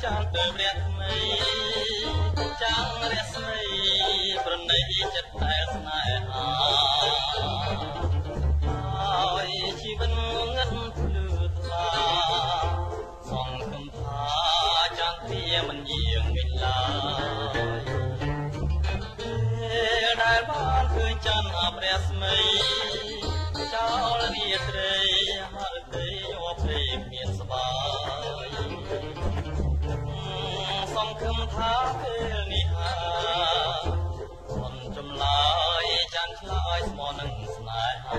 ចាំទៅរះថ្មីចាំរះស្មីប្រណីចិត្តតែស្នេហាហើយជីវិតងឹតភ្លឺថ្លាសង្ឃឹមថាចាំគ្នាមិនយាងវិញឡើយដែលបានឃើញច័ន្ទព្រះស្មីចោលរាត្រីហើយទៅអបព្រេងមានស្បាយ សង្ឃឹមថាពេលនេះមិនចម្លើយចាន់ឆ្លើយស្មោះនឹងស្នេហា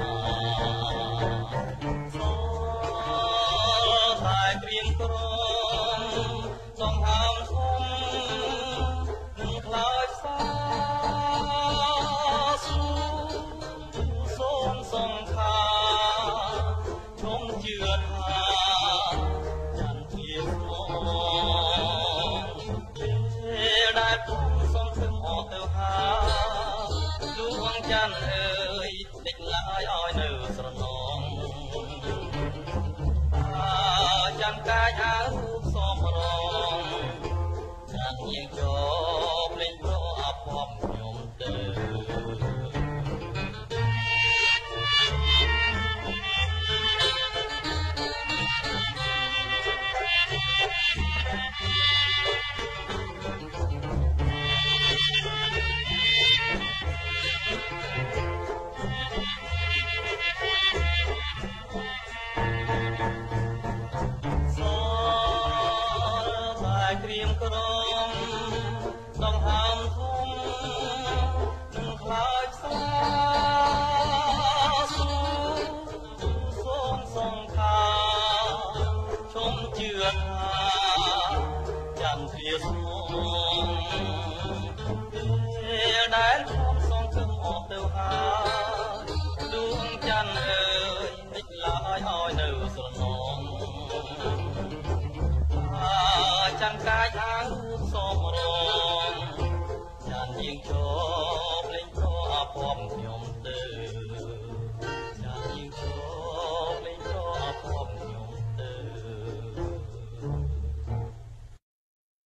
តែក្រៀមក្រំសង្ហាមធំនឹងខ្លោចសាស៊ូសូមសង្ខាជុំជឿថាចាន់ជាស្មោះ ដែលគុំសង្ឃឹមអត់ទៅហើយលួងច័ន្ទអើយតិចឡើយឲ្យនៅស្រណងចាំកាយអារូបសមរងចាំជាងជាប់លេងប្រអបខ្ញុំទៅ ក្រៀមក្រំដងហើមធំនឹងខ្លោចសាស៊ូសូមសង្ខាជុំជឿថាចាំទ្រាស្មោះដែលខ្ញុំសង្ឃឹមអត់ទៅហើយដួងច័ន្ទអើយនិចឡើយឲ្យនៅស្រណង ចាំកាយអារូបសមរងចាំជាង